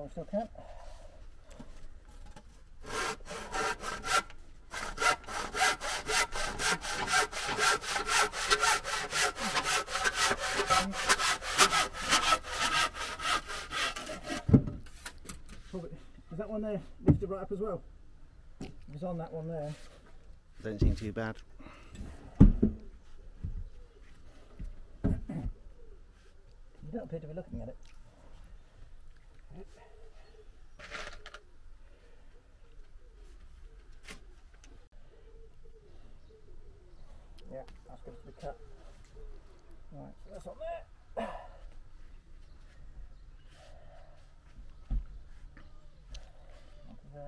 we still can. Is that one there lifted right up as well? It was on that one there. Don't seem too bad. You don't appear to be looking at it. Yeah, that's going to be cut. Right, so that's on there. Onto there.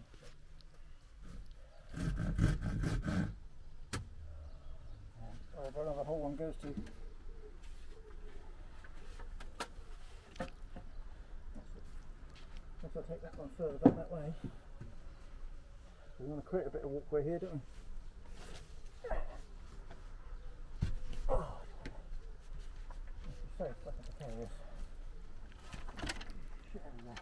I don't know where the whole one goes to. If I take that one further back that way, we want to create a bit of walkway here, don't we? Oh, it's very flat at the carriers. Shit out of there.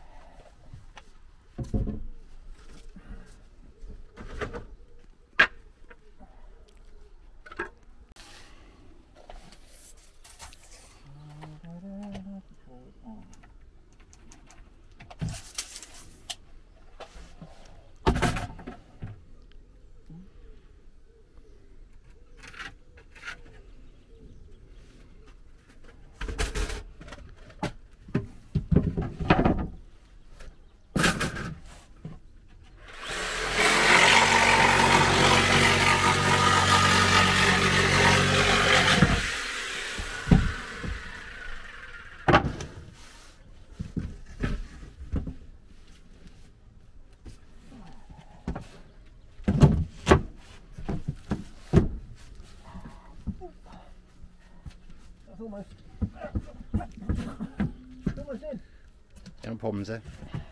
Almost in. No problems there.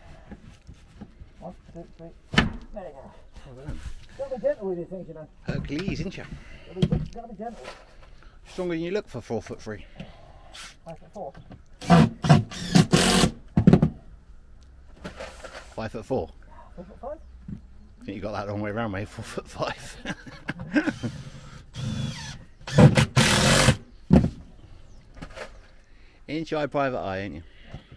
1, 2, 3. There you go. Gotta be gentle with these things, you know. Hercules, isn't you? Gotta be gentle. Stronger than you look for 4'3". 5'4". 5'4". 4'5". I think you got that the wrong way around, mate. 4'5". Inch eye, private eye, ain't you?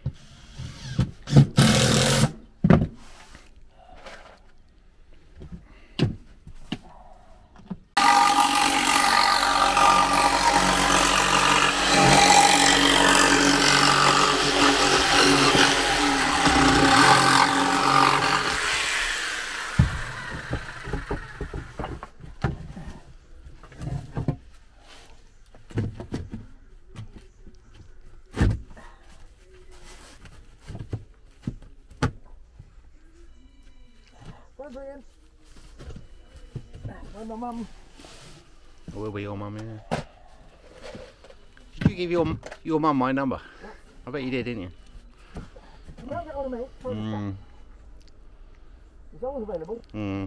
Brilliant. Where's my mum? Or will be your mum, yeah. Did you give your mum my number? I bet you did, didn't you? You can't get hold of me. It's always available.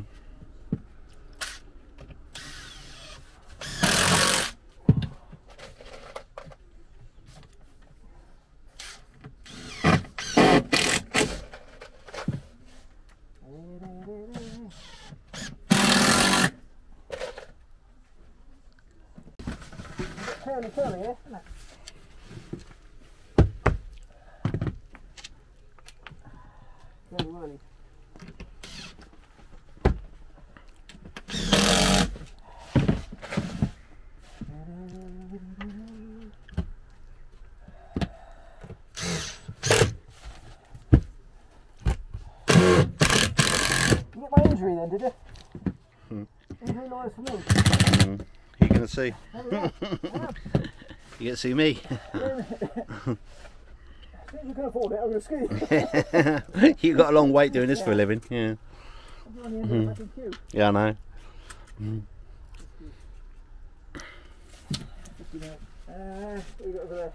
Curly, yeah, isn't it? Curly. You got my injury then, did you? Injury lawyers for me. You're going to see. You get to see me. If you can afford it, I'm going to ski. You've got a long wait doing this for a living. Yeah. Yeah, I know. What you got over there?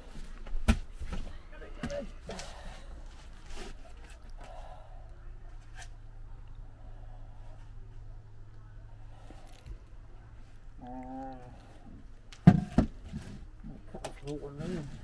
Cut off the one there.